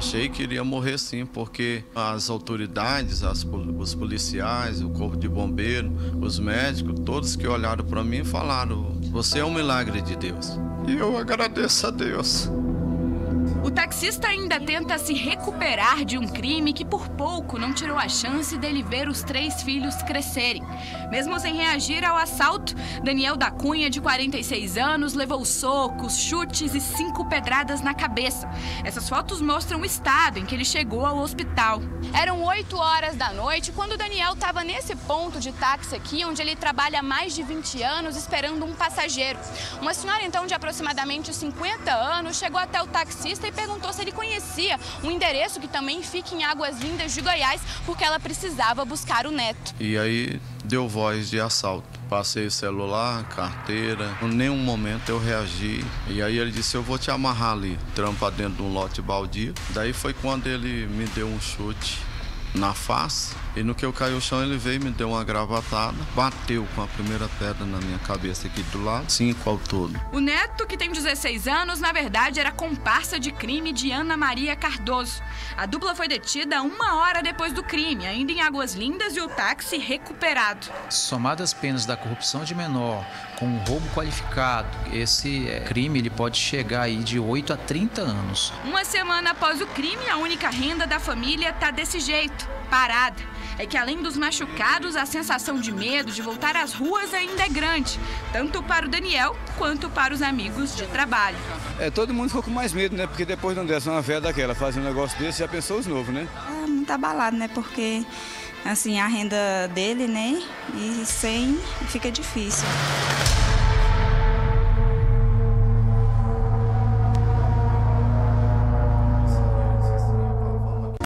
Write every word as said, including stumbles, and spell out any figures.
Achei que iria morrer sim, porque as autoridades, as, os policiais, o corpo de bombeiro, os médicos, todos que olharam para mim falaram: você é um milagre de Deus. E eu agradeço a Deus. O taxista ainda tenta se recuperar de um crime que por pouco não tirou a chance dele ver os três filhos crescerem. Mesmo sem reagir ao assalto, Daniel da Cunha, de quarenta e seis anos, levou socos, chutes e cinco pedradas na cabeça. Essas fotos mostram o estado em que ele chegou ao hospital. Eram oito horas da noite quando Daniel estava nesse ponto de táxi aqui, onde ele trabalha há mais de vinte anos, esperando um passageiro. Uma senhora, então, de aproximadamente cinquenta anos, chegou até o taxista e perguntou se ele conhecia um endereço que também fica em Águas Lindas de Goiás, porque ela precisava buscar o neto. E aí deu voz de assalto. Passei o celular, carteira, em nenhum momento eu reagi. E aí ele disse: eu vou te amarrar ali, trampa dentro de um lote baldio. Daí foi quando ele me deu um chute na face, e no que eu caí ao chão ele veio e me deu uma gravatada, bateu com a primeira pedra na minha cabeça aqui do lado, cinco ao todo. O neto, que tem dezesseis anos, na verdade era comparsa de crime de Ana Maria Cardoso. A dupla foi detida uma hora depois do crime, ainda em Águas Lindas, e o táxi recuperado. Somadas as penas da corrupção de menor com o roubo qualificado, esse é, crime ele pode chegar aí de oito a trinta anos. Uma semana após o crime, a única renda da família tá desse jeito, parada. É que além dos machucados, a sensação de medo de voltar às ruas ainda é grande, tanto para o Daniel quanto para os amigos de trabalho. É, todo mundo ficou com mais medo, né? Porque depois não desse uma véia daquela, fazer um negócio desse, já pensou os novos, né? É muito abalado, né? Porque, assim, a renda dele, né? E sem fica difícil.